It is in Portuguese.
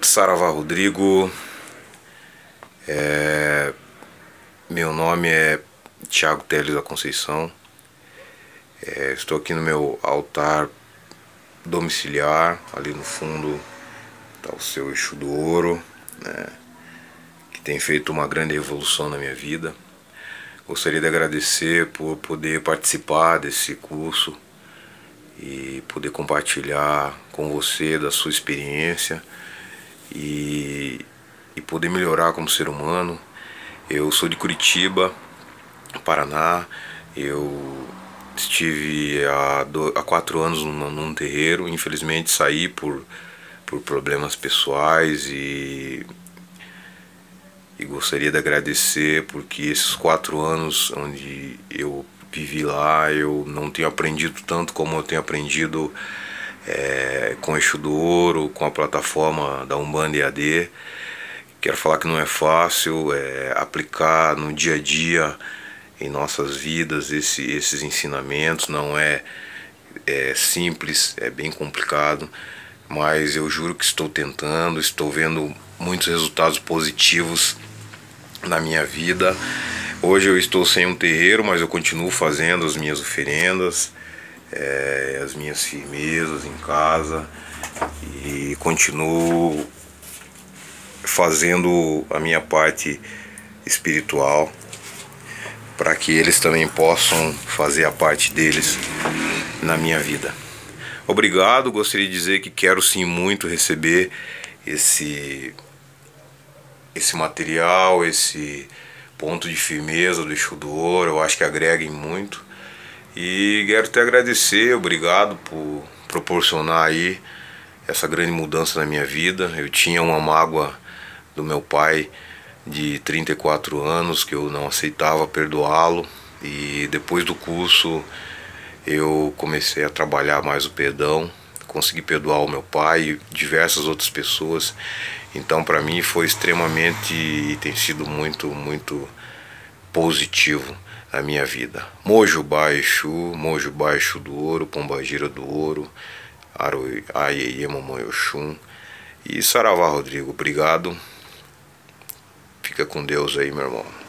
Saravá Rodrigo, meu nome é Thiago Teles da Conceição. Estou aqui no meu altar domiciliar, ali no fundo está o seu Exu do Ouro, né, que tem feito uma grande revolução na minha vida. Gostaria de agradecer por poder participar desse curso e poder compartilhar com você da sua experiência e poder melhorar como ser humano. Eu sou de Curitiba, Paraná. Eu estive há 4 anos num terreiro. Infelizmente saí por problemas pessoais e gostaria de agradecer porque esses 4 anos onde eu vivi lá, eu não tenho aprendido tanto como eu tenho aprendido com o Exu do Ouro, com a plataforma da Umbanda EAD. Quero falar que não é fácil aplicar no dia a dia em nossas vidas esses ensinamentos. Não é simples, é bem complicado, mas eu juro que estou tentando, estou vendo muitos resultados positivos na minha vida. Hoje eu estou sem um terreiro, mas eu continuo fazendo as minhas oferendas, as minhas firmezas em casa, e continuo fazendo a minha parte espiritual para que eles também possam fazer a parte deles na minha vida. Obrigado, gostaria de dizer que quero sim muito receber esse material, esse ponto de firmeza do Exu do Ouro. Eu acho que agreguem muito. E quero te agradecer, obrigado por proporcionar aí essa grande mudança na minha vida. Eu tinha uma mágoa do meu pai de 34 anos que eu não aceitava perdoá-lo, e depois do curso eu comecei a trabalhar mais o perdão, consegui perdoar o meu pai e diversas outras pessoas. Então para mim foi extremamente e tem sido muito positivo na minha vida. Mojubá Exu, Mojubá Exu do Ouro, Pombagira do Ouro, Aiê Mamãe Oxum e Saravá Rodrigo. Obrigado. Fica com Deus aí, meu irmão.